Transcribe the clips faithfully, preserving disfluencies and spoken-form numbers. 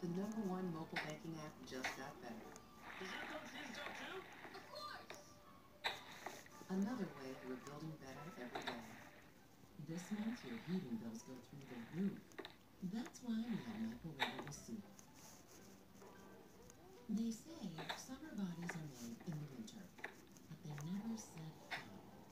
the number one mobile banking app just got better. Does your Coach Use too? Of course! Another way we're building better every day. This month, your heating bills go through the roof. That's why we have microwavable soup. They say summer bodies are made in the winter, but they never said how.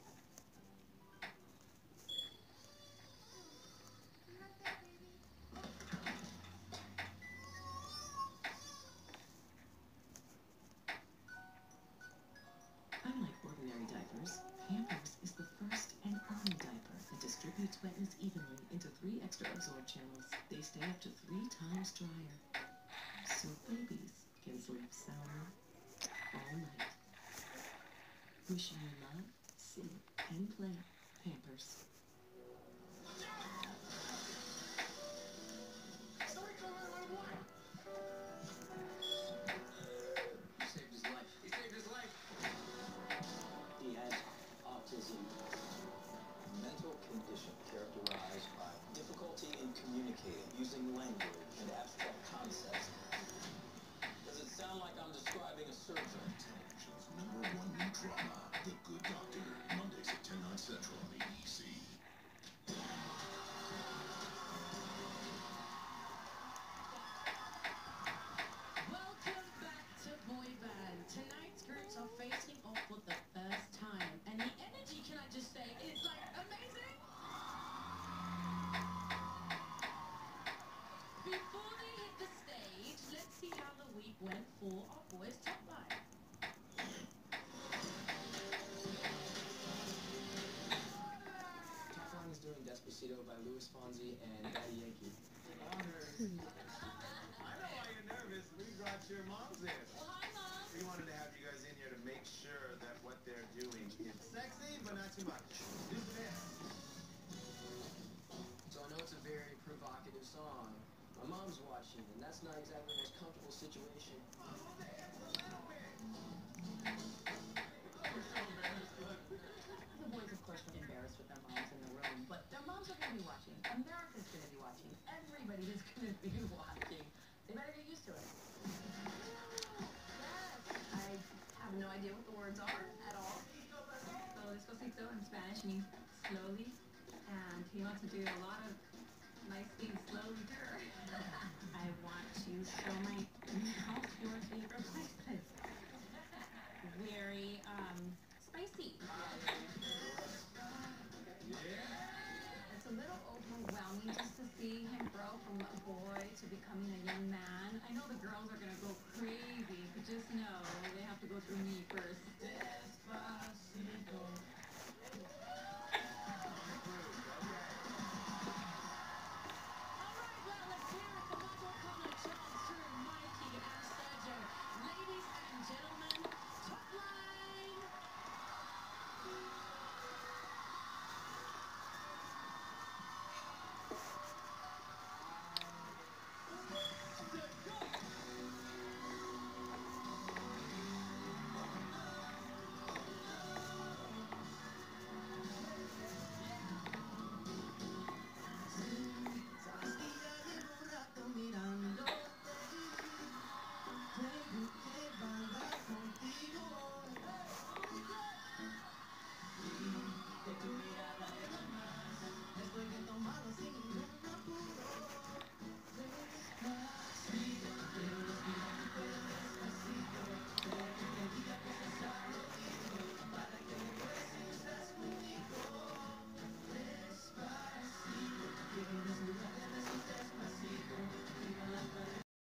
Unlike ordinary diapers, Pampers is the first and only diaper that distributes wetness evenly into three extra absorb channels. They stay up to three times drier, so babies can sleep soundly all night. Wishing you love, sleep, and play. Pampers. Mental condition characterized by difficulty in communicating using language and abstract concepts. Does it sound like I'm describing a surgeon? Television's number one new drama, The Good Doctor, Mondays at ten, nine central on A B C. Welcome back to Boy Band. Tonight's groups are facing off for the first time, and the energy, can I just say, is like amazing. Before they hit the stage, let's see how the week went for our boys' top line. Top Line is doing Despacito by Louis Fonsi and Daddy Yankee. Honors. I know why you're nervous. We brought your moms in. Well, hi, Mom. We wanted to have you guys in here to make sure that what they're doing is sexy, but not too much. Do this. So I know it's a very provocative song. My mom's watching, and that's not exactly the most comfortable situation. The boys, of course, were embarrassed with their moms in the room, but their moms are going to be watching. America's going to be watching. Everybody is going to be watching. They better get used to it. Yes, I have no idea what the words are at all. So despacito in Spanish means slowly, and he wants to do a lot of nice things slowly to her. I want to show my mouth your favorite places. Very um spicy. It's a little overwhelming just to see him grow from a boy to becoming a young man. I know the girls are gonna go crazy, but just know